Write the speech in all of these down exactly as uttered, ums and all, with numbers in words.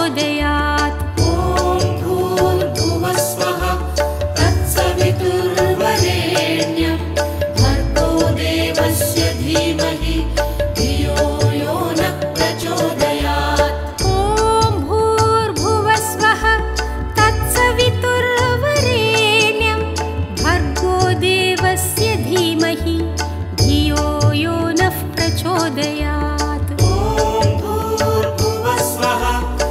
प्रचोदयात्। ॐ भूर्भुवस्वः तत्सवितुर्वरेण्यं भर्गो देवस्य धीमहि धियो यो नः प्रचोदयात्। ॐ भूर्भुवस्वः तत्सवितुर्वरेण्यं भर्गो देवस्य धीमहि धियो यो नः प्रचोदयात्। ॐ भूर्भुवस्वः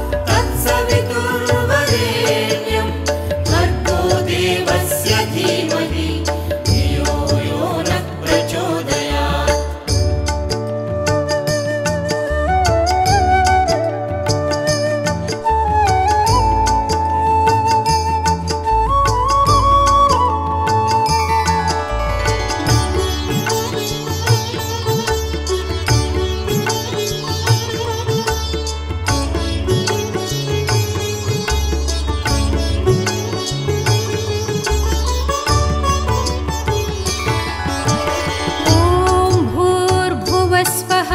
तत्सवितुर्वरेण्यं भर्गो देवस्य धीमहि धियो यो नः प्रचोदयात्। ॐ भूर्भुवस्वः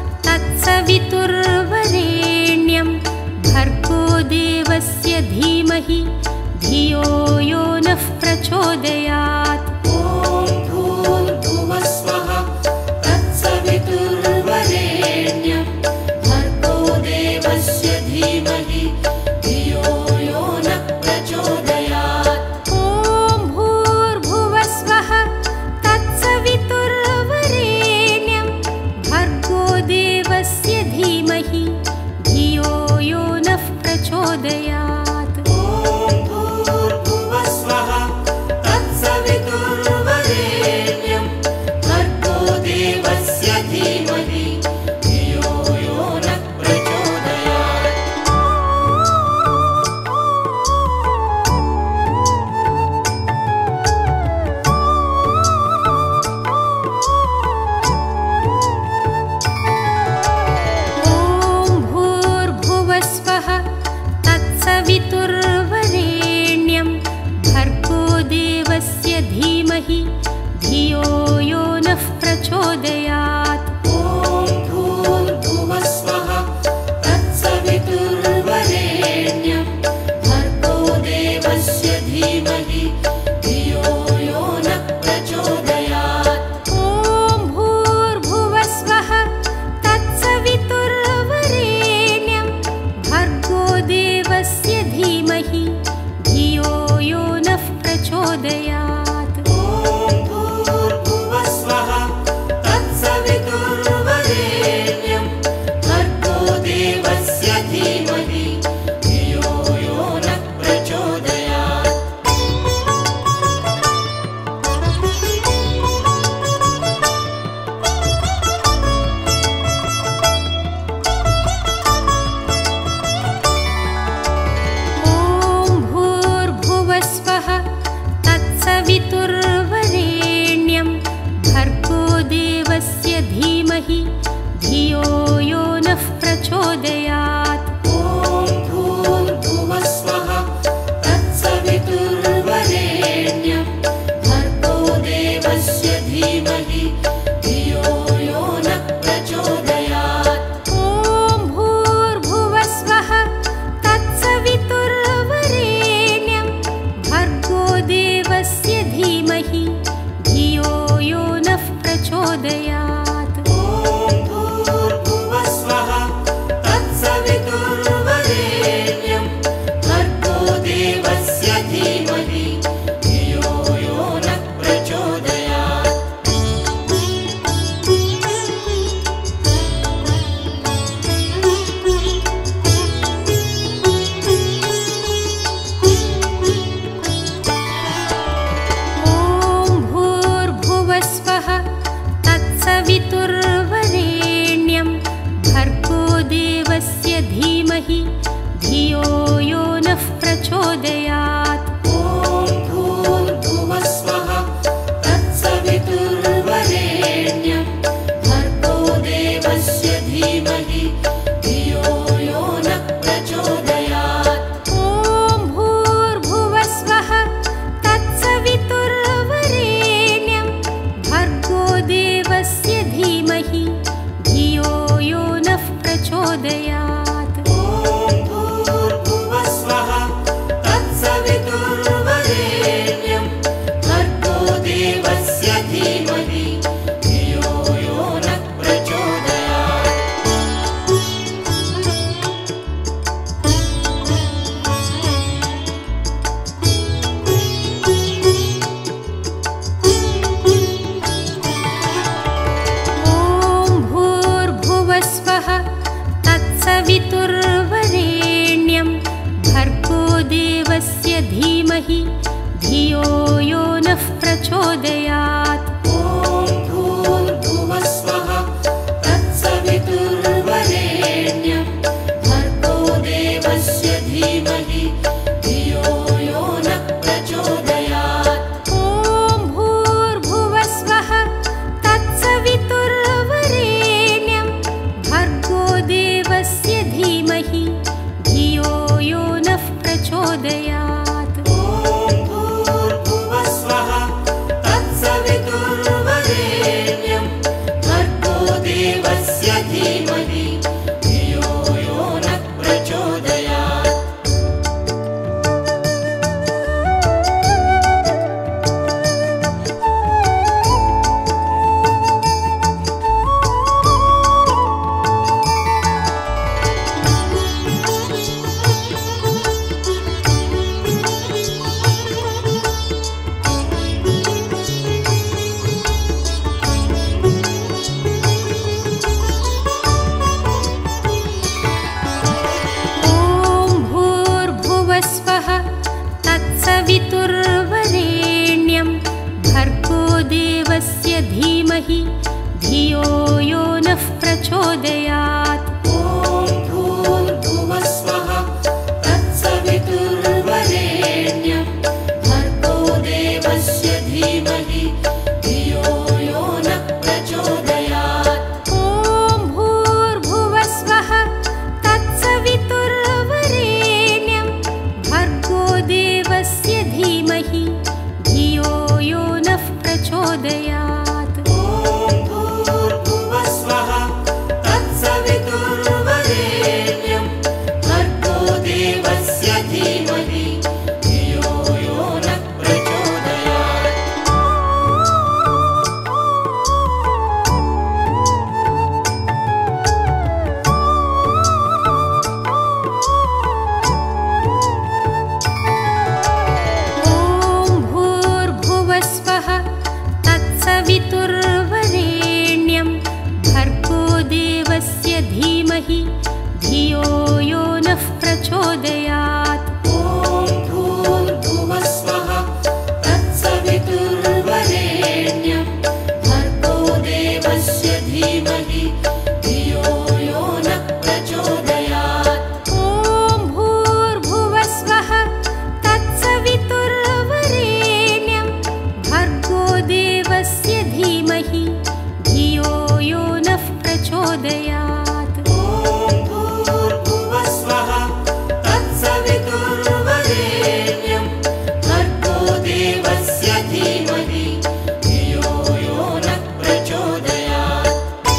तत्सवितुर्वरेण्यं भर्गो देवस्य धीमहि धियो यो नः प्रचोदयात्। ॐ भूर्भुवस्वः तत्सवितुर्वरेण्यं भर्गो देवस्य धीमहि धियो यो नः प्रचोदयात्। ॐ भूर्भुवस्वः तत्सवितुर्वरेण्यं भर्गो देवस्य धीमहि धियो यो नः प्रचोदयात्। ॐ भूर्भुवस्वः तत्सवितुर्वरेण्यं भर्गो देवस्य धीमहि धियो यो नः प्रचोदयात्। ॐ भूर्भुवस्वः तत्सवितुर्वरेण्यं भर्गो देवस्य धीमहि धियो यो नः प्रचोदयात्। ॐ भूर्भुवस्वः तत्सवितुर्वरेण्यं भर्गो देवस्य धीमहि धियो यो नः प्रचोदयात्। ॐ भूर्भुवस्वः तत्सवितुर्वरेण्यं भर्गो देवस्य धीमहि धियो यो नः प्रचोदयात्। ॐ भूर्भुवस्वः तत्सवितुर्वरेण्यं भर्गो देवस्य धीमहि धियो यो नः प्रचोदयात्। ॐ भूर्भुवस्वः तत्सवितुर्वरेण्यं भर्गो देवस्य धीमहि धियो यो नः प्रचोदयात्। ॐ भूर्भुवस्वः तत्सवितुर्वरेण्यं भर्गो देवस्य धीमहि धियो यो नः प्रचोदयात्। ॐ भूर्भुवस्वः तत्सवितुर्वरेण्यं भर्गो देवस्य धीमहि धियो यो नः प्रचोदयात्। ॐ भूर्भुवस्वः तत्सवितुर्वरेण्यं भर्गो देवस्य धीमहि धियो यो नः प्रचोदयात्। ॐ भूर्भुवस्वः तत्सवितुर्वरेण्यं धीमहि धियो यो नः प्रचोदयात्। ॐ भूर्भुवस्वः तत्सवितुर्वरेण्यं भर्गो देवस्य धीमहि धियो यो नः प्रचोदयात्। ॐ भूर्भुवस्वः तत्सवितुर्वरेण्यं भर्गो देवस्य धीमहि धियो यो नः प्रचोदयात्। ॐ भूर्भुवस्वः तत्सवितुर्वरेण्यं भर्गो देवस्य धीमहि धियो यो नः प्रचोदयात्। ॐ भूर्भुवस्वः तत्सवितुर्वरेण्यं भर्गो देवस्य धीमहि धियो यो नः प्रचोदयात्। ॐ भूर्भुवस्वः तत्सवितुर्वरेण्यं भर्गो देवस्य धीमहि धियो यो नः प्रचोदयात्। ॐ भूर्भुवस्वः तत्सवितुर्वरेण्यं भर्गो देवस्य धीमहि धियो यो नः प्रचोदयात्। ॐ भूर्भुवस्वः तत्सवितुर्वरेण्यं भर्गो देवस्य धीमहि धियो यो नः प्रचोदयात्। ॐ भूर्भुवस्वः तत्सवितुर्वरेण्यं भर्गो देवस्य धीमहि धियो यो नः प्रचोदयात्। ॐ भूर्भुवस्वः तत्सवितुर्वरेण्यं भर्गो देवस्य धीमहि धियो यो नः प्रचोदयात्। ॐ भूर्भुवस्वः तत्सवितुर्वरेण्यं भर्गो देवस्य धीमहि धियो यो नः प्रचोदयात्। ॐ भूर्भुवस्वः तत्सवितुर्वरेण्यं भर्गो देवस्य धीमहि धियो यो नः प्रचोदयात्।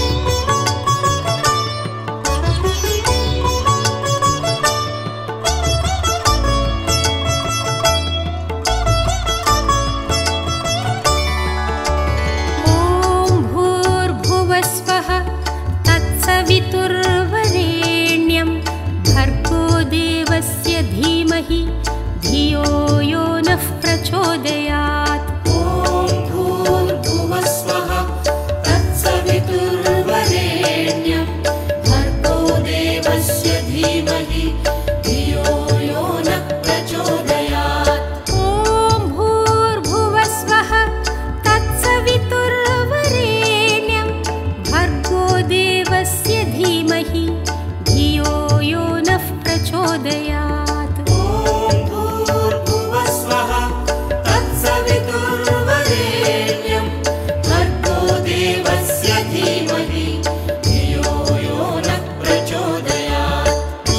ॐ भूर्भुवस्वः तत्सवितुर्वरेण्यं भर्गो देवस्य धीमहि धियो यो नः प्रचोदयात्। ॐ भूर्भुवस्वः तत्सवितुर्वरेण्यं भर्गो देवस्य धीमहि धियो यो नः प्रचोदयात्। ॐ भूर्भुवस्वः तत्सवितुर्वरेण्यं भर्गो देवस्य धीमहि धियो यो नः प्रचोदयात्। ॐ भूर्भुवस्वः तत्सवितुर्वरेण्यं भर्गो देवस्य धीमहि धियो यो नः प्रचोदयात्।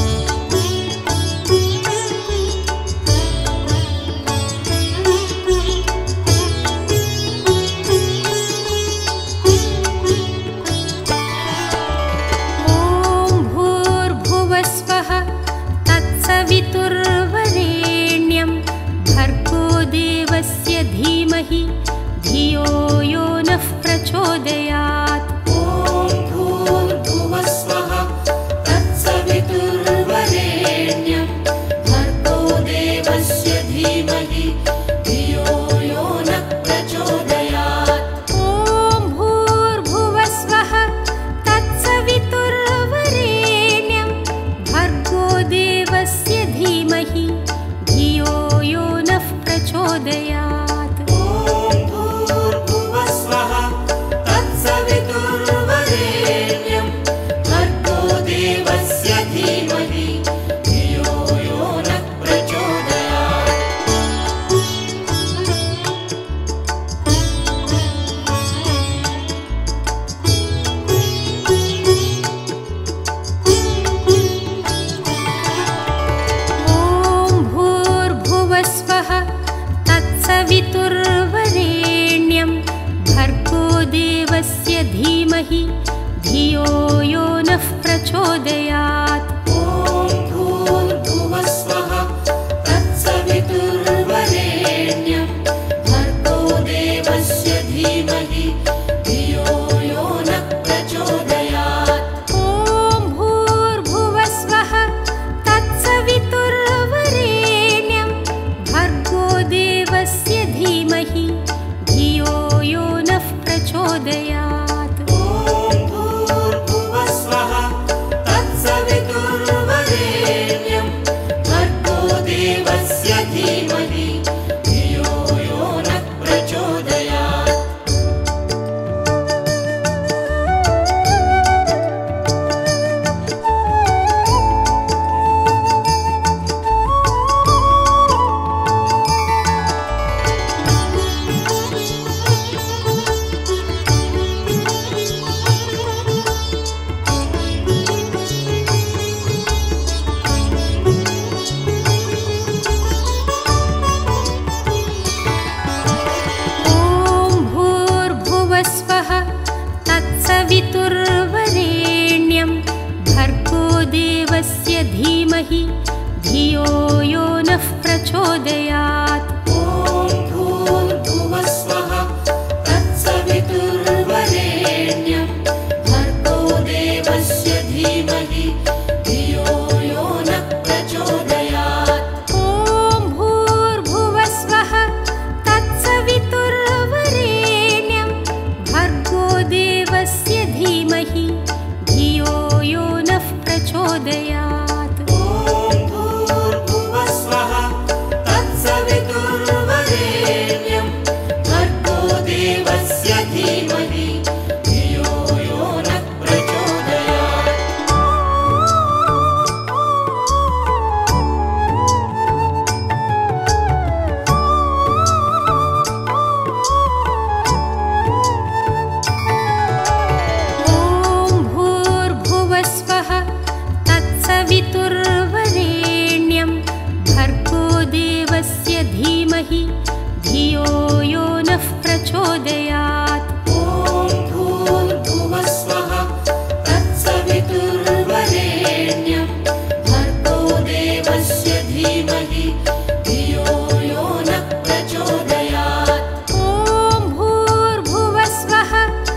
ॐ भूर्भुवस्वः तत्सवितुर्वरेण्यं भर्गो देवस्य धीमहि धियो यो नः प्रचोदयात्। ॐ भूर्भुवस्वः तत्सवितुर्वरेण्यं भर्गो देवस्य धीमहि धियो यो नः प्रचोदयात्। ॐ भूर्भुवस्वः तत्सवितुर्वरेण्यं भर्गो देवस्य धीमहि धियो यो नः प्रचोदयात्। ॐ भूर्भुवस्वः तत्सवितुर्वरेण्यं भर्गो देवस्य धीमहि धियो यो नः प्रचोदयात्। ॐ भूर्भुवस्वः तत्सवितुर्वरेण्यं भर्गो देवस्य धीमहि धियो यो नः प्रचोदयात्। ॐ भूर्भुवस्वः तत्सवितुर्वरेण्यं भर्गो देवस्य धीमहि धियो यो नः प्रचोदयात्। ॐ भूर्भुवस्वः तत्सवितुर्वरेण्यं भर्गो देवस्य धीमहि धियो यो नः प्रचोदयात्। ॐ भूर्भुवस्वः तत्सवितुर्वरेण्यं भर्गो देवस्य धीमहि धियो यो नः प्रचोदयात्। ॐ भूर्भुवस्वः तत्सवितुर्वरेण्यं भर्गो देवस्य धीमहि धियो यो नः प्रचोदयात्। ॐ भूर्भुवस्वः तत्सवितुर्वरेण्यं भर्गो देवस्य धीमहि धियो यो नः प्रचोदयात्। ॐ भूर्भुवस्वः तत्सवितुर्वरेण्यं भर्गो देवस्य धीमहि धियो यो नः प्रचोदयात्। ॐ भूर्भुवस्वः तत्सवितुर्वरेण्यं भर्गो देवस्य धीमहि धियो यो नः प्रचोदयात्। ॐ भूर्भुवस्वः तत्सवितुर्वरेण्यं भर्गो देवस्य धीमहि धियो यो नः प्रचोदयात्। ॐ भूर्भुवस्वः तत्सवितुर्वरेण्यं भर्गो देवस्य धीमहि धियो यो नः प्रचोदयात्। ॐ भूर्भुवस्वः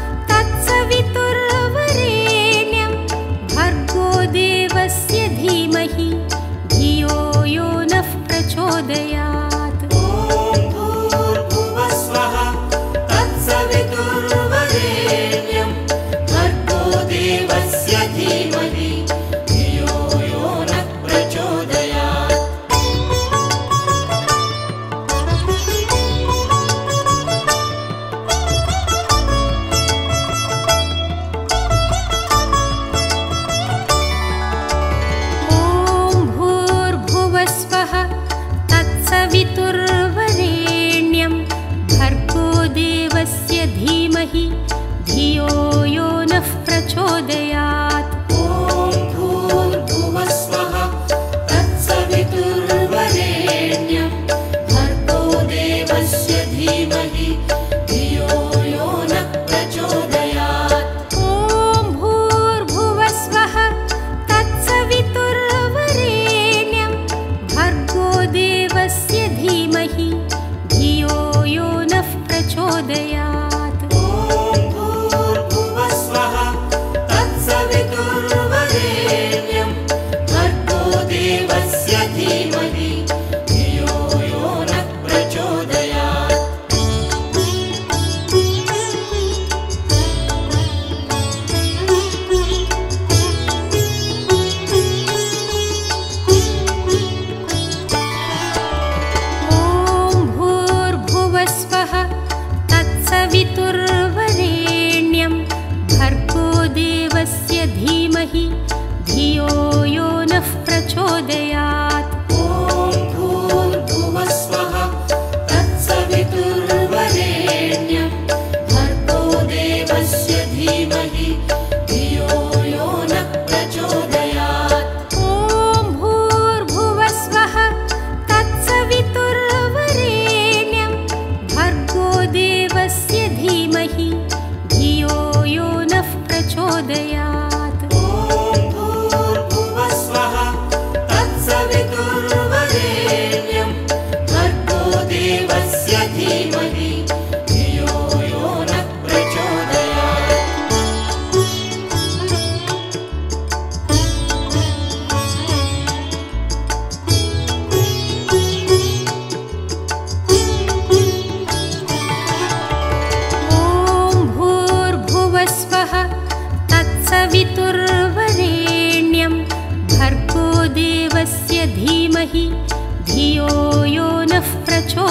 तत्सवितुर्वरेण्यं भर्गो देवस्य धीमहि धियो यो नः प्रचोदयात्। ॐ भूर्भुवस्वः तत्सवितुर्वरेण्यं भर्गो देवस्य धीमहि धियो यो नः प्रचोदयात्। ॐ भूर्भुवस्वः तत्सवितुर्वरेण्यं भर्गो देवस्य धीमहि धियो यो नः प्रचोदयात्। ॐ भूर्भुवस्वः तत्सवितुर्वरेण्यं भर्गो देवस्य धीमहि धियो यो नः प्रचोदयात्। ॐ भूर्भुवस्वः तत्सवितुर्वरेण्यं भर्गो देवस्य धीमहि धियो यो नः प्रचोदयात्। ॐ भूर्भुवस्वः तत्सवितुर्वरेण्यं भर्गो देवस्य धीमहि धियो यो नः प्रचोदयात्। ॐ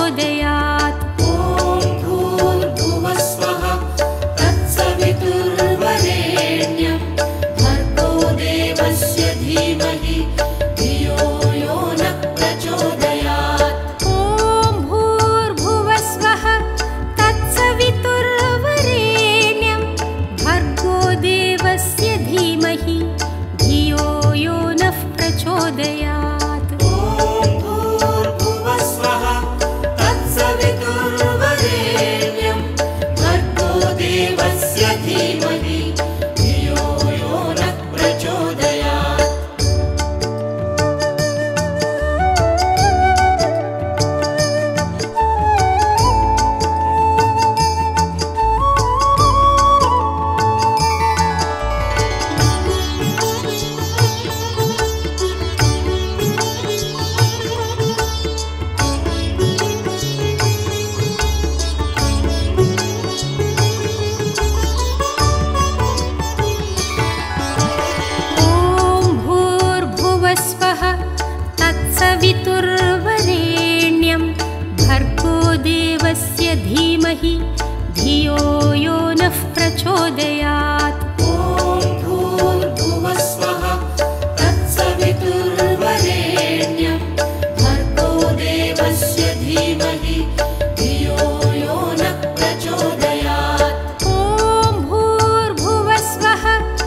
प्रचोदयात्। ॐ भूर्भुवस्वः तत्सवितुर्वरेण्यं भर्गो देवस्य धीमहि धियो यो नः प्रचोदयात्। ॐ भूर्भुवस्वः तत्सवितुर्वरेण्यं भर्गो देवस्य धीमहि धियो यो नः प्रचोदयात्। ॐ भूर्भुवस्वः तत्सवितुर्वरेण्यं भर्गो देवस्य धीमहि धियो यो नः प्रचोदयात्। ॐ भूर्भुवस्वः तत्सवितुर्वरेण्यं भर्गो देवस्य धीमहि धियो यो नः प्रचोदयात्। ॐ भूर्भुवस्वः तत्सवितुर्वरेण्यं भर्गो देवस्य धीमहि धियो यो नः प्रचोदयात्। ॐ भूर्भुवस्वः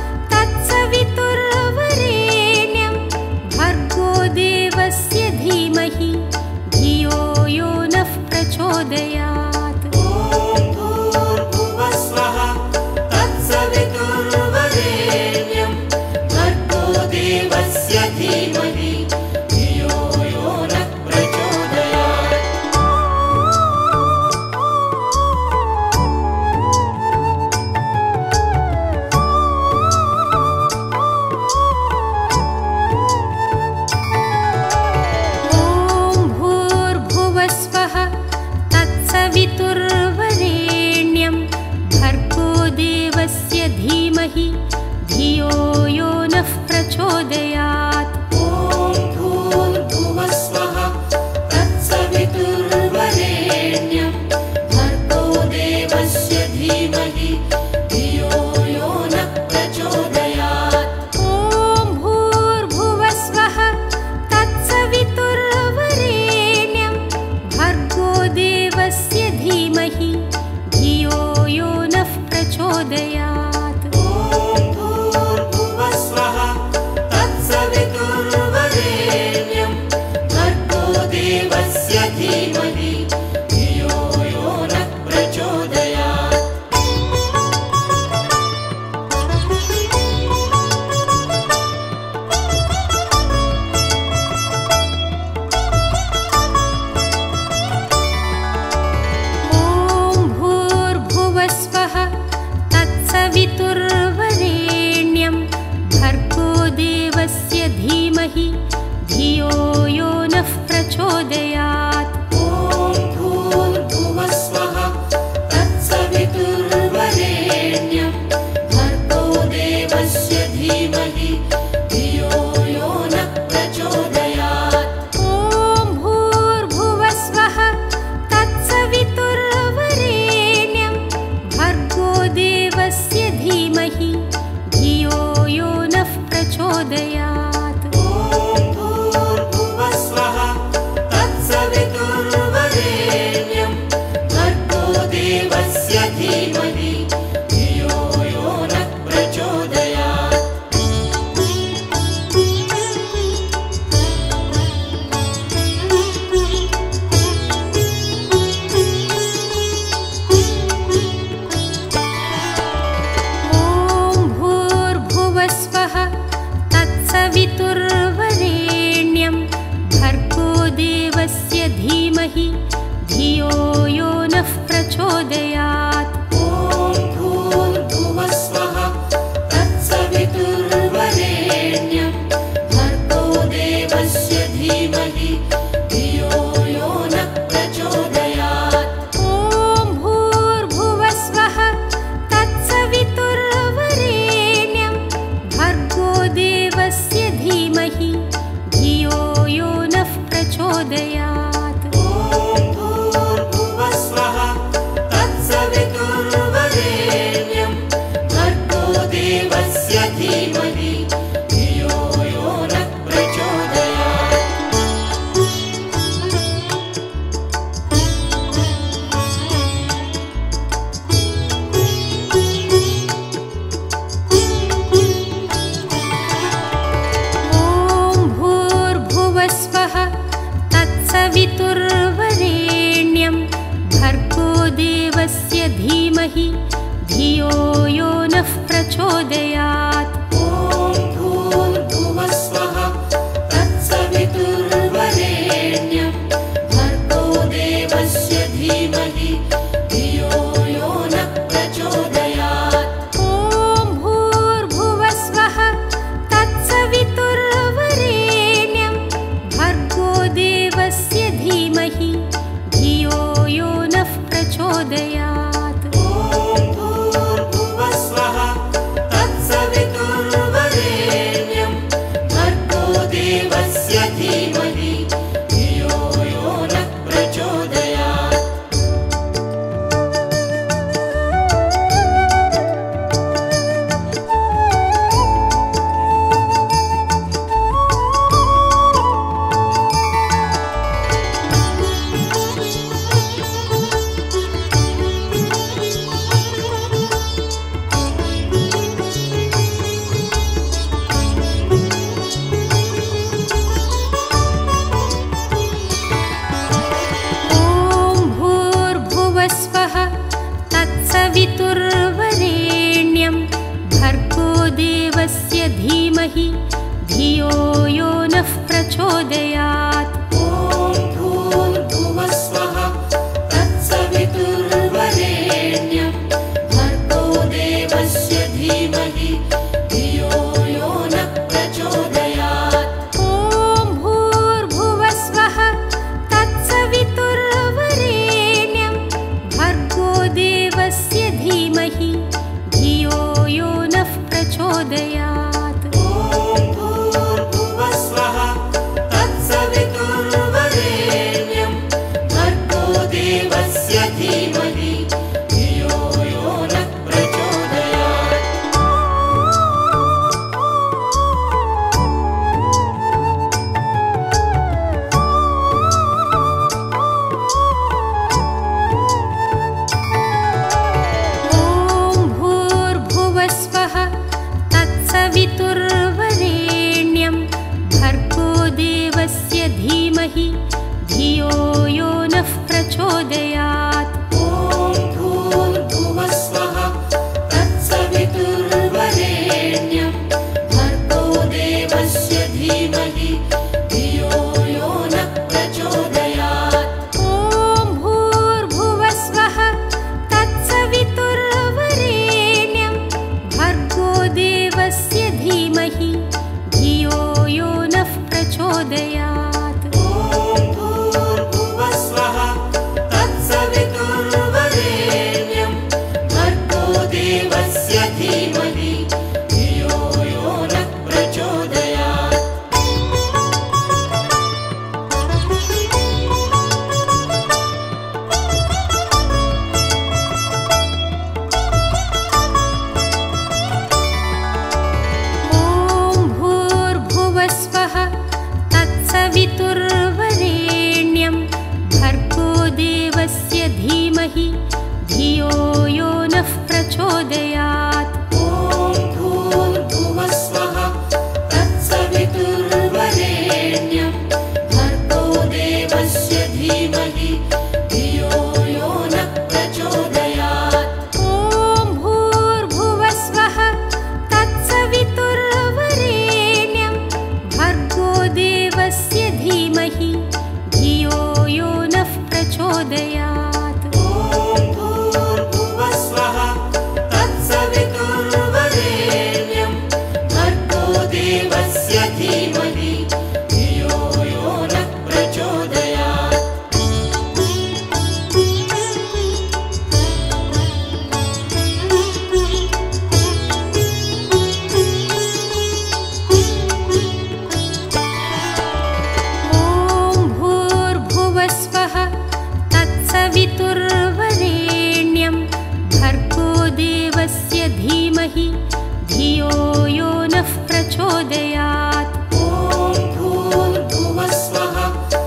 तत्सवितुर्वरेण्यं भर्गो देवस्य धीमहि धियो यो नः प्रचोदयात्। ॐ भूर्भुवस्वः तत्सवितुर्वरेण्यं भर्गो देवस्य धीमहि धियो यो नः प्रचोदयात्। ॐ भूर्भुवस्वः तत्सवितुर्वरेण्यं भर्गो देवस्य धीमहि धियो यो नः प्रचोदयात्। ॐ भूर्भुवस्वः तत्सवितुर्वरेण्यं भर्गो देवस्य धीमहि धियो यो नः प्रचोदयात्। ॐ भूर्भुवस्वः तत्सवितुर्वरेण्यं भर्गो देवस्य धीमहि धियो यो नः प्रचोदयात्। ॐ भूर्भुवस्वः तत्सवितुर्वरेण्यं भर्गो देवस्य धीमहि धियो यो नः प्रचोदयात्। ॐ भूर्भुवस्वः तत्सवितुर्वरेण्यं भर्गो देवस्य धीमहि धियो यो नः प्रचोदयात्। ॐ धीमहि धियो यो नः प्रचोदयात्। ॐ भूर्भुवस्वः तत्सवितुर्वरेण्यं भर्गो देवस्य धीमहि धियो यो नः प्रचोदयात्। ॐ भूर्भुवस्वः तत्सवितुर्वरेण्यं भर्गो देवस्य धीमहि धियो यो नः प्रचोदयात्। ॐ भूर्भुवस्वः तत्सवितुर्वरेण्यं भर्गो देवस्य धीमहि धियो यो नः प्रचोदयात्। ॐ भूर्भुवस्वः तत्सवितुर्वरेण्यं भर्गो देवस्य धीमहि धियो यो नः प्रचोदयात्। ॐ भूर्भुवस्वः तत्सवितुर्वरेण्यं भर्गो देवस्य धीमहि धियो यो नः प्रचोदयात्। ॐ भूर्भुवस्वः तत्सवितुर्वरेण्यं भर्गो देवस्य धीमहि धियो यो नः प्रचोदयात्। ॐ भूर्भुवस्वः तत्सवितुर्वरेण्यं भर्गो देवस्य धीमहि धियो यो नः प्रचोदयात्। ॐ भूर्भुवस्वः तत्सवितुर्वरेण्यं भर्गो देवस्य धीमहि धियो यो नः प्रचोदयात्। ॐ भूर्भुवस्वः तत्सवितुर्वरेण्यं भर्गो देवस्य धीमहि धियो यो नः प्रचोदयात्। ॐ भूर्भुवस्वः तत्सवितुर्वरेण्यं भर्गो देवस्य धीमहि धियो यो नः प्रचोदयात्। ॐ भूर्भुवस्वः तत्सवितुर्वरेण्यं भर्गो देवस्य धीमहि धियो यो नः प्रचोदयात्। ॐ भूर्भुवस्वः तत्सवितुर्वरेण्यं भर्गो देवस्य धीमहि धियो यो नः प्रचोदयात्। ॐ भूर्भुवस्वः तत्सवितुर्वरेण्यं भर्गो देवस्य धीमहि धियो यो नः प्रचोदयात्। ॐ भूर्भुवस्वः तत्सवितुर्वरेण्यं भर्गो देवस्य धीमहि धियो यो नः प्रचोदयात्। ॐ भूर्भुवस्वः तत्सवितुर्वरेण्यं भर्गो देवस्य धीमहि धियो यो नः प्रचोदयात्। ॐ भूर्भुवस्वः तत्सवितुर्वरेण्यं भर्गो देवस्य धीमहि धियो यो नः प्रचोदयात्। ॐ भूर्भुवस्वः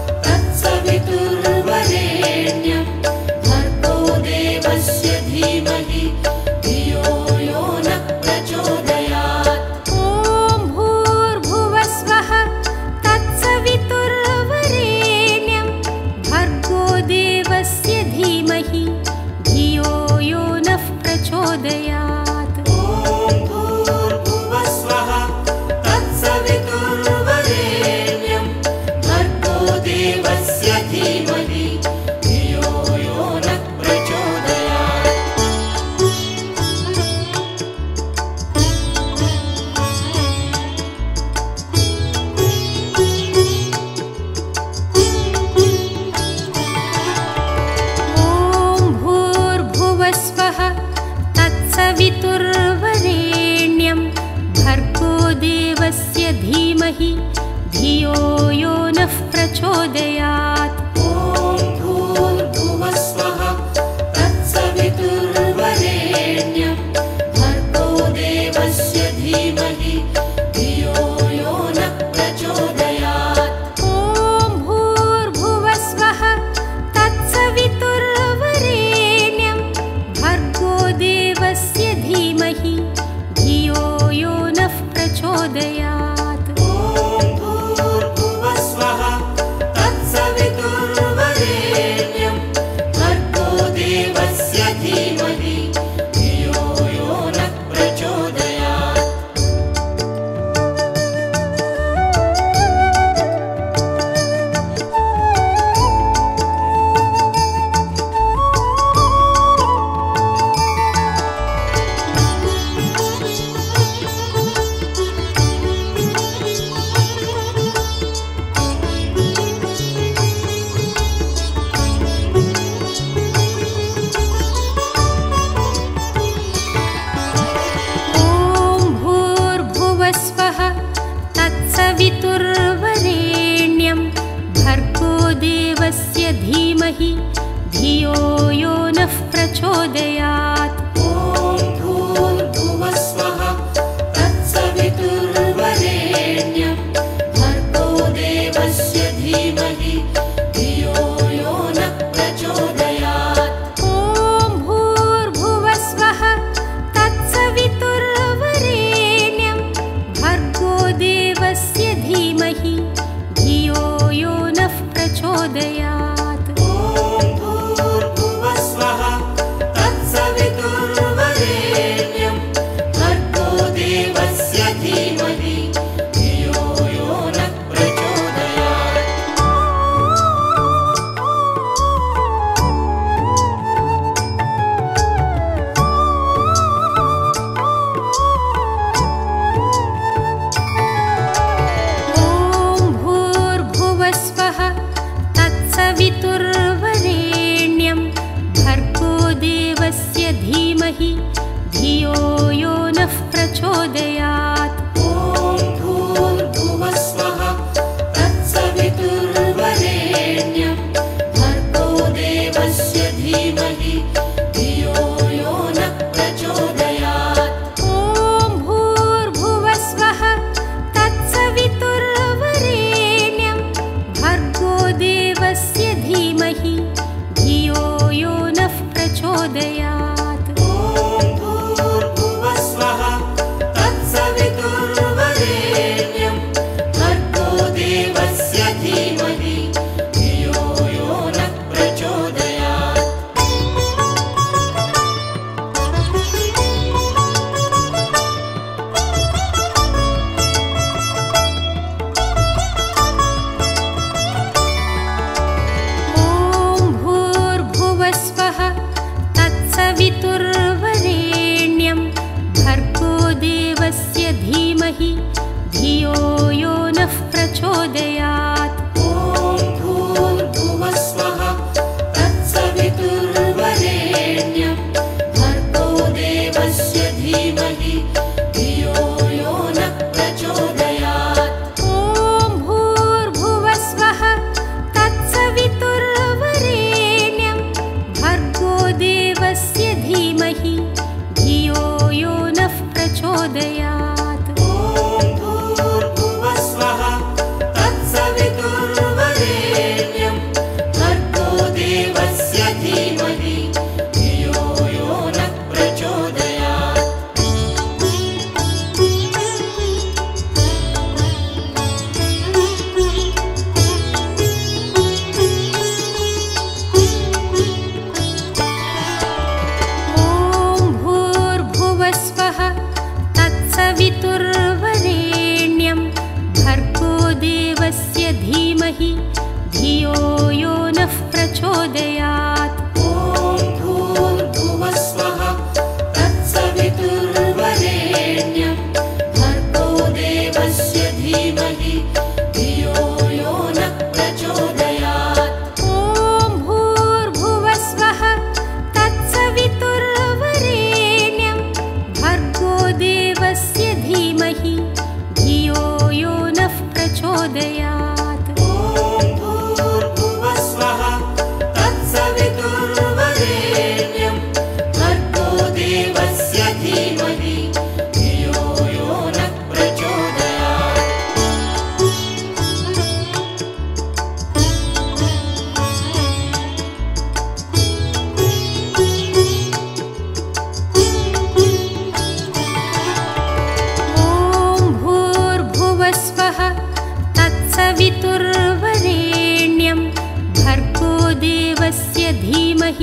तत्सवितुर्वरेण्यं भर्गो देवस्य धीमहि धियो यो नः प्रचोदयात्। ॐ भूर्भुवस्वः तत्सवितुर्वरेण्यं भर्गो देवस्य धीमहि धियो यो प्रचोदयात्। ॐ भूर्भुवस्वः तत्सवितुर्वरेण्यं भर्गो देवस्य धीमहि धियो यो नः प्रचोदयात्। ॐ भूर्भुवस्वः तत्सवितुर्वरेण्यं भर्गो देवस्य धीमहि धियो यो नः प्रचोदयात्। ॐ भूर्भुवस्वः तत्सवितुर्वरेण्यं भर्गो देवस्य धीमहि धियो यो नः प्रचोदयात्। ॐ भूर्भुवस्वः तत्सवितुर्वरेण्यं भर्गो देवस्य धीमहि धियो यो नः प्रचोदयात्। ॐ भूर्भुवस्वः तत्सवितुर्वरेण्यं भर्गो देवस्य धीमहि धियो यो नः प्रचोदयात्। ॐ भूर्भुवस्वः तत्सवितुर्वरेण्यं भर्गो देवस्य धीमहि धियो यो नः प्रचोदयात्। ॐ भूर्भुवस्वः तत्सवितुर्वरेण्यं भर्गो देवस्य धीमहि धियो यो नः प्रचोदयात्। ॐ भूर्भुवस्वः तत्सवितुर्वरेण्यं भर्गो देवस्य धीमहि धियो यो नः प्रचोदयात्। ॐ भूर्भुवस्वः तत्सवितुर्वरेण्यं भर्गो देवस्य धीमहि धियो यो नः प्रचोदयात्। ॐ भूर्भुवस्वः तत्सवितुर्वरेण्यं भर्गो देवस्य धीमहि धियो यो नः प्रचोदयात्। ॐ भूर्भुवस्वः तत्सवितुर्वरेण्यं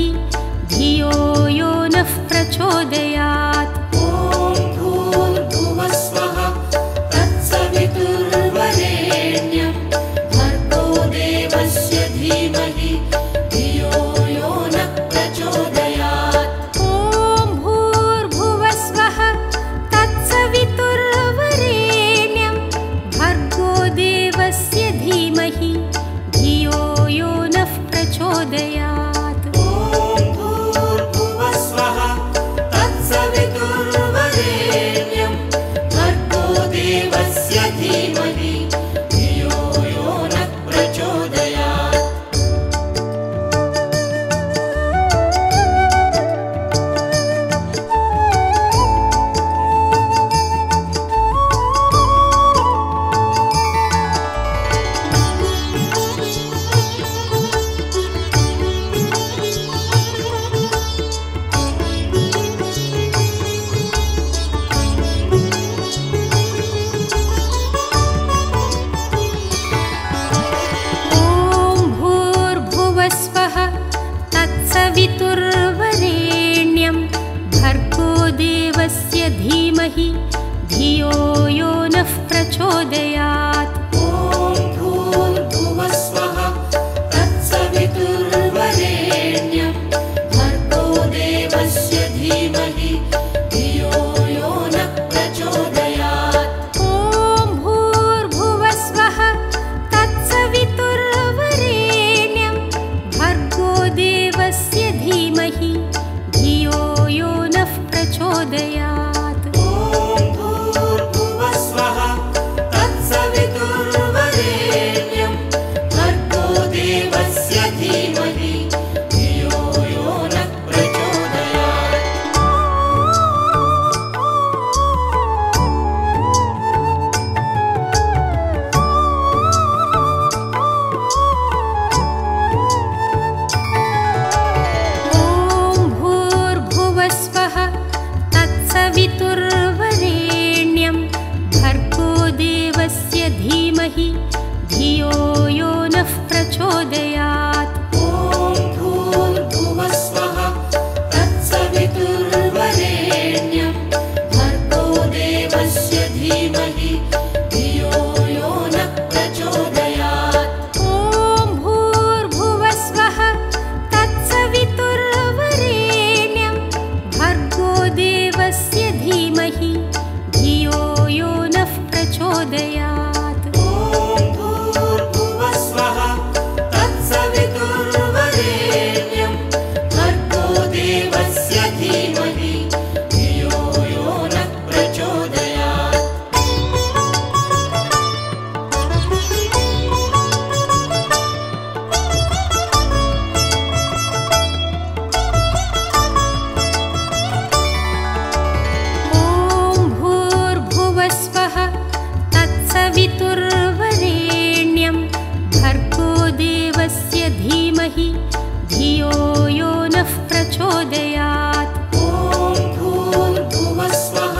धीमहि धियो यो नः प्रचोदयात्। ॐ भूर्भुवस्वः तत्सवितुर्वरेण्यं भर्गो देवस्य धीमहि धियो यो नः प्रचोदयात्। ॐ भूर्भुवस्वः तत्सवितुर्वरेण्यं भर्गो देवस्य धीमहि धियो यो नः प्रचोदयात्। ॐ भूर्भुवस्वः तत्सवितुर्वरेण्यं भर्गो देवस्य धीमहि धियो यो नः प्रचोदयात्। ॐ भूर्भुवस्वः तत्सवितुर्वरेण्यं भर्गो देवस्य धीमहि धियो यो नः प्रचोदयात्। ॐ भूर्भुवस्वः तत्सवितुर्वरेण्यं भर्गो देवस्य धीमहि धियो यो नः प्रचोदयात्। ॐ भूर्भुवस्वः तत्सवितुर्वरेण्यं भर्गो देवस्य धीमहि धियो यो नः प्रचोदयात्। ॐ भूर्भुवस्वः तत्सवितुर्वरेण्यं भर्गो देवस्य धीमहि धियो यो नः प्रचोदयात्। ॐ भूर्भुवस्वः तत्सवितुर्वरेण्यं भर्गो देवस्य धीमहि धियो यो नः प्रचोदयात्। ॐ भूर्भुवस्वः तत्सवितुर्वरेण्यं भर्गो देवस्य धीमहि धियो यो नः प्रचोदयात्। ॐ भूर्भुवस्वः तत्सवितुर्वरेण्यं भर्गो देवस्य धीमहि धियो यो नः प्रचोदयात्। ॐ भूर्भुवस्वः तत्सवितुर्वरेण्यं भर्गो देवस्य धीमहि धियो यो नः प्रचोदयात्। ॐ भूर्भुवस्वः तत्सवितुर्वरेण्यं भर्गो देवस्य धीमहि धियो यो नः प्रचोदयात्। ॐ भूर्भुवस्वः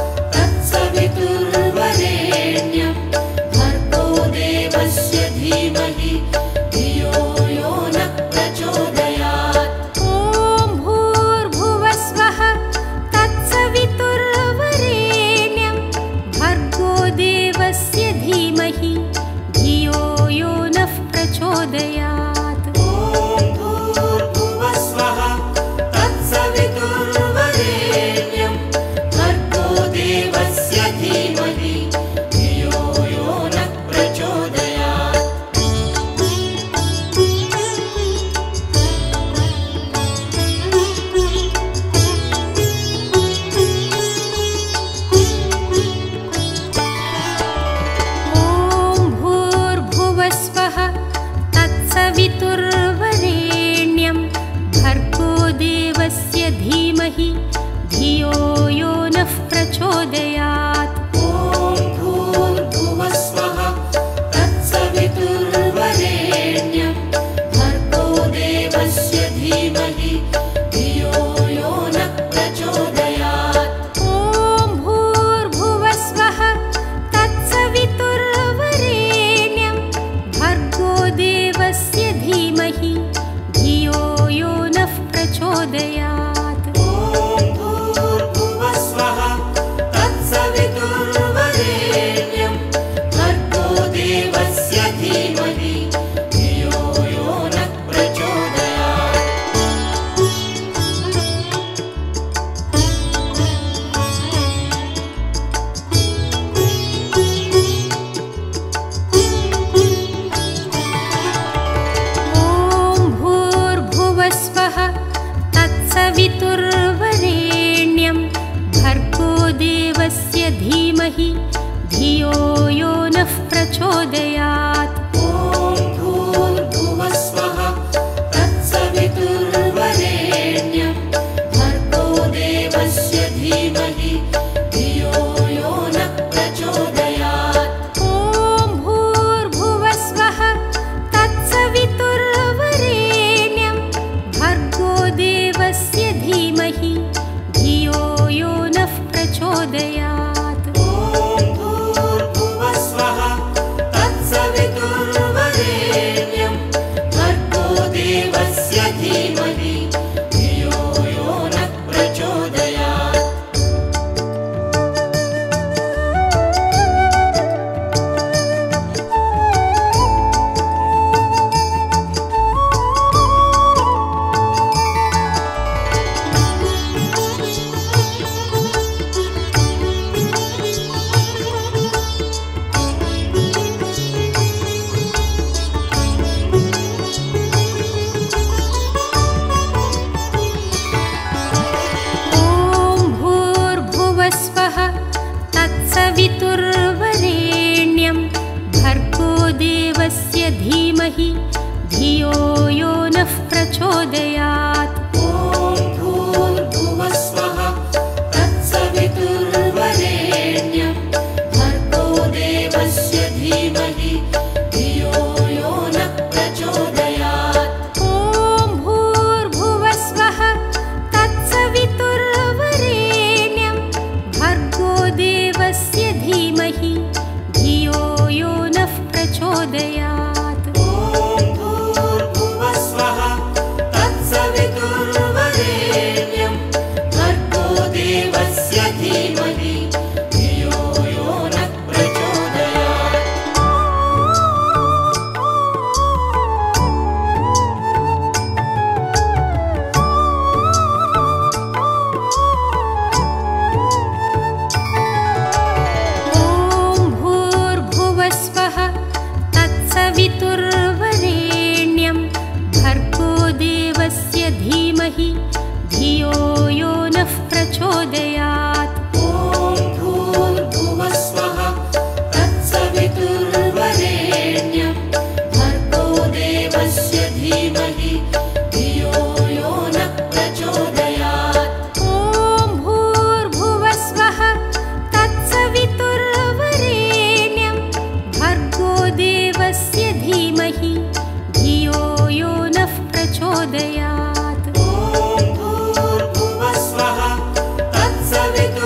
तत्सवितुर्वरेण्यं भर्गो देवस्य धीमहि धियो यो नः प्रचोदयात्। ॐ भूर्भुवस्वः तत्सवितुर्वरेण्यं भर्गो देवस्य धीमहि धियो यो नः प्रचोदयात्। ॐ भूर्भुवस्वः तत्सवितुर्वरेण्यं भर्गो देवस्य धीमहि धियो यो नः प्रचोदयात्। ॐ भूर्भुवस्वः तत्सवितुर्वरेण्यं भर्गो देवस्य धीमहि धियो यो नः प्रचोदयात्। ॐ भूर्भुवस्वः तत्सवितुर्वरेण्यं भर्गो देवस्य धीमहि धियो यो नः प्रचोदयात्। ॐ भूर्भुवस्वः तत्सवितुर्वरेण्यं भर्गो देवस्य धीमहि धियो यो नः प्रचोदयात्। प्रचोदयात्। ॐ भूर्भुवस्वः तत्सवितुर्वरेण्यं भर्गो देवस्य धीमहि धियो यो नः प्रचोदयात्। सवितुर्वरेण्यं भर्गो देवस्य धीमहि धियो यो नः प्रचोदयात्। ॐ भूर्भुवस्वः तत्सवितुर्वरेण्यं भर्गो देवस्य धीमहि धियो यो नः प्रचोदयात्। ॐ भूर्भुवस्वः तत्सवितुर्वरेण्यं भर्गो देवस्य धीमहि धियो यो नः प्रचोदयात्। ॐ भूर्भुवस्वः तत्सवितुर्वरेण्यं भर्गो देवस्य धीमहि धियो यो नः प्रचोदयात्। ॐ भूर्भुवस्वः तत्सवितुर्वरेण्यं भर्गो देवस्य धीमहि धियो यो नः प्रचोदयात्। ॐ भूर्भुवस्वः तत्सवितुर्वरेण्यं भर्गो देवस्य धीमहि धियो यो नः प्रचोदयात्। ॐ भूर्भुवस्वः तत्सवितुर्वरेण्यं भर्गो देवस्य धीमहि धियो यो नः प्रचोदयात्। ॐ भूर्भुवस्वः तत्सवितुर्वरेण्यं भर्गो देवस्य धीमहि धियो यो नः प्रचोदयात्। ॐ भूर्भुवस्वः तत्सवितुर्वरेण्यं भर्गो देवस्य धीमहि धियो यो नः प्रचोदयात्। ॐ भूर्भुवस्वः तत्सवितुर्वरेण्यं भर्गो देवस्य धीमहि धियो यो नः प्रचोदयात्। ॐ भूर्भुवस्वः तत्सवितुर्वरेण्यं भर्गो देवस्य धीमहि धियो यो नः प्रचोदयात्। ॐ भूर्भुवस्वः तत्सवितुर्वरेण्यं भर्गो देवस्य धीमहि धियो यो नः प्रचोदयात्। ॐ भूर्भुवस्वः तत्सवितुर्वरेण्यं भर्गो देवस्य धीमहि धियो यो नः प्रचोदयात्। ॐ भूर्भुवस्वः तत्सवितुर्वरेण्यं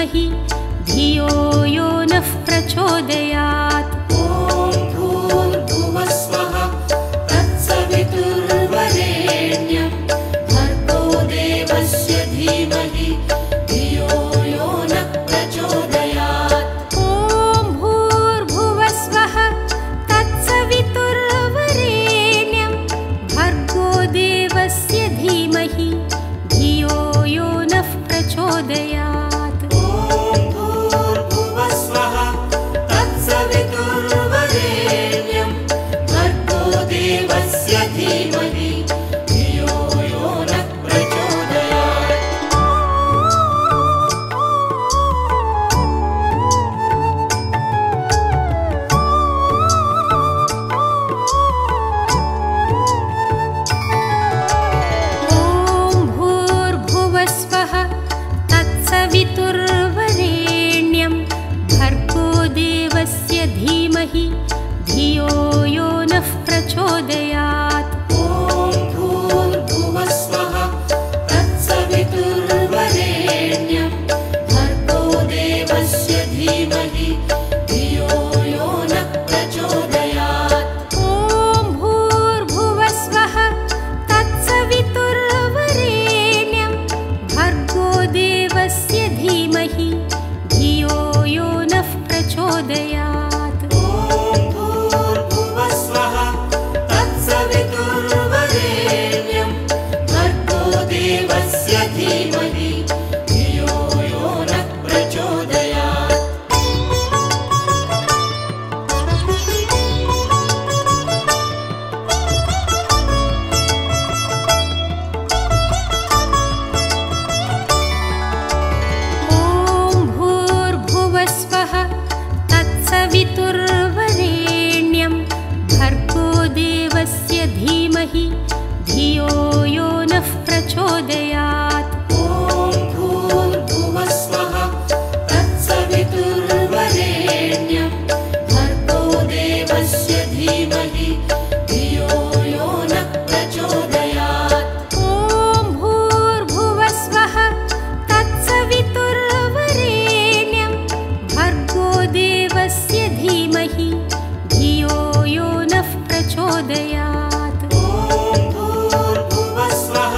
धीमहि धियो यो नः प्रचोदयात्। ॐ भूर्भुवस्वः तत्सवितुर्वरेण्यं भर्गो देवस्य धीमहि धियो यो नः प्रचोदयात्। ॐ भूर्भुवस्वः तत्सवितुर्वरेण्यं भर्गो देवस्य धीमहि धियो यो नः प्रचोदयात्। ॐ भूर्भुवस्वः तत्सवितुर्वरेण्यं भर्गो देवस्य धीमहि धियो यो नः प्रचोदयात्। ॐ भूर्भुवस्वः तत्सवितुर्वरेण्यं भर्गो देवस्य धीमहि धियो यो नः प्रचोदयात्। ॐ भूर्भुवस्वः तत्सवितुर्वरेण्यं भर्गो देवस्य धीमहि धियो यो नः प्रचोदयात्। ॐ भूर्भुवस्वः तत्सवितुर्वरेण्यं भर्गो देवस्य धीमहि धियो यो नः प्रचोदयात्। ॐ भूर्भुवस्वः तत्सवितुर्वरेण्यं भर्गो देवस्य धीमहि धियो यो नः प्रचोदयात्। ॐ भूर्भुवस्वः तत्सवितुर्वरेण्यं भर्गो देवस्य धीमहि धियो यो नः प्रचोदयात्। ॐ भूर्भुवस्वः तत्सवितुर्वरेण्यं भर्गो देवस्य धीमहि धियो यो नः प्रचोदयात्। ॐ भूर्भुवस्वः तत्सवितुर्वरेण्यं भर्गो देवस्य धीमहि धियो यो नः प्रचोदयात्। ॐ भूर्भुवस्वः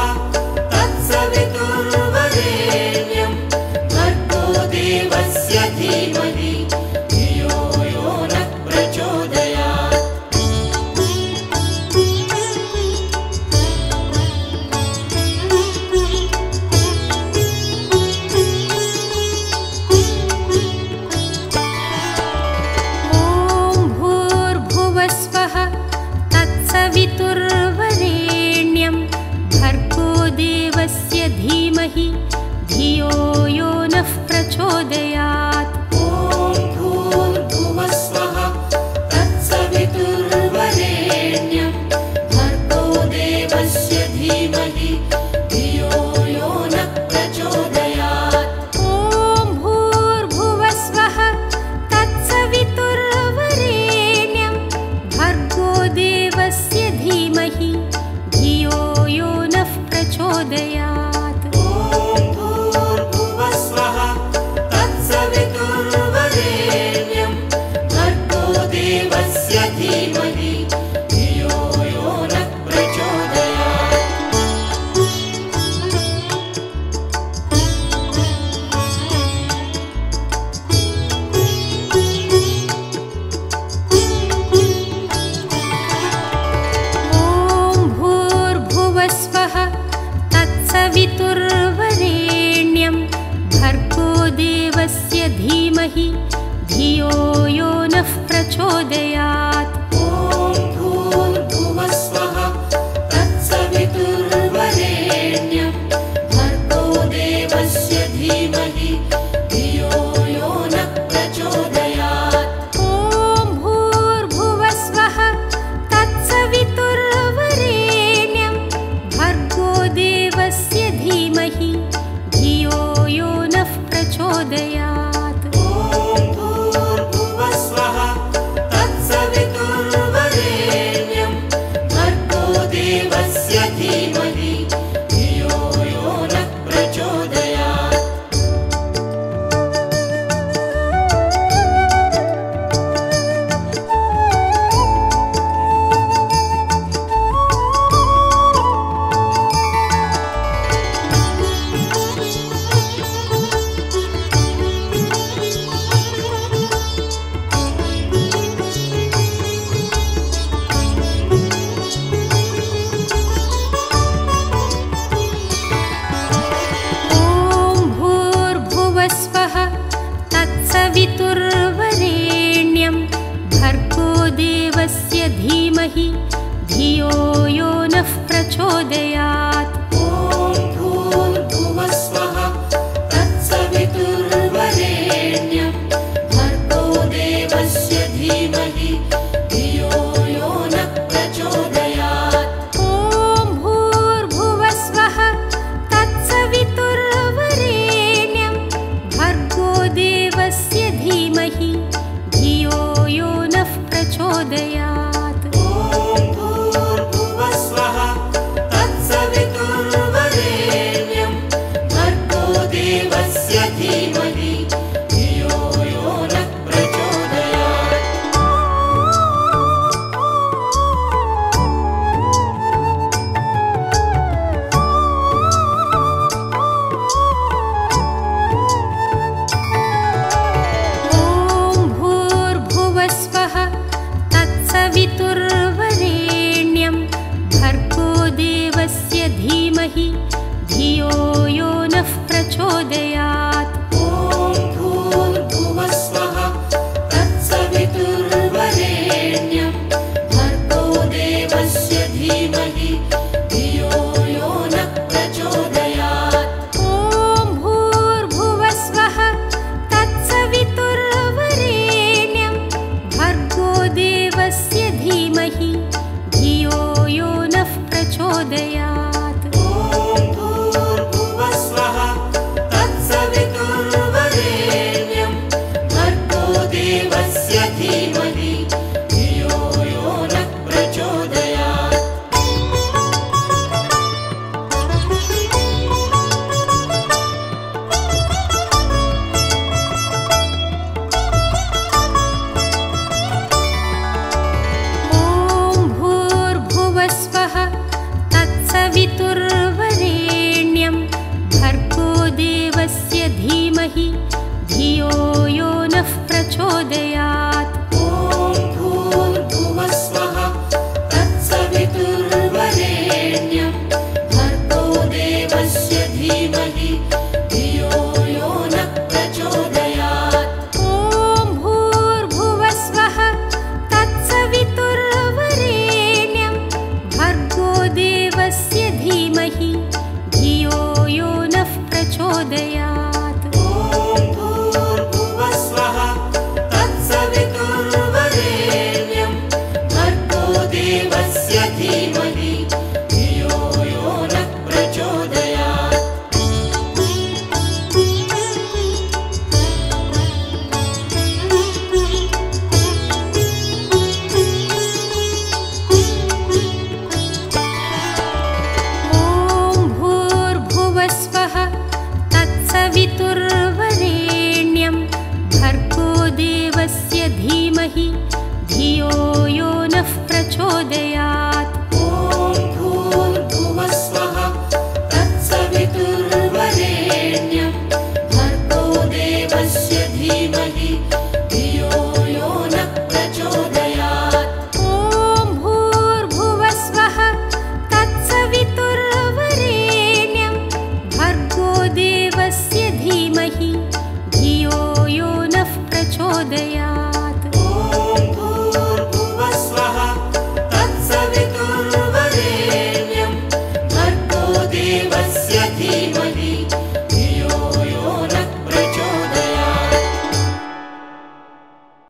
तत्सवितुर्वरेण्यं भर्गो देवस्य धीमहि धियो यो नः प्रचोदयात्। ॐ भूर्भुवस्वः तत्सवितुर्वरेण्यं भर्गो देवस्य धीमहि धियो यो नः प्रचोदयात्। ॐ भूर्भुवस्वः तत्सवितुर्वरेण्यं भर्गो देवस्य धीमहि धियो यो नः प्रचोदयात्। ॐ भूर्भुवस्वः तत्सवितुर्वरेण्यं भर्गो देवस्य धीमहि धियो यो नः प्रचोदयात्। ॐ भूर्भुवस्वः तत्सवितुर्वरेण्यं भर्गो देवस्य धीमहि धियो यो नः प्रचोदयात्। ॐ भूर्भुवस्वः तत्सवितुर्वरेण्यं भर्गो देवस्य धीमहि धियो यो नः प्रचोदयात्। ॐ भूर्भुवस्वः तत्सवितुर्वरेण्यं भर्गो देवस्य धीमहि धियो यो नः प्रचोदयात्। ॐ भूर्भुवस्वः तत्सवितुर्वरेण्यं भर्गो देवस्य धीमहि धियो यो नः प्रचोदयात्। ॐ भूर्भुवस्वः तत्सवितुर्वरेण्यं देवस्य धीमहि धियो यो नः प्रचोदयात्।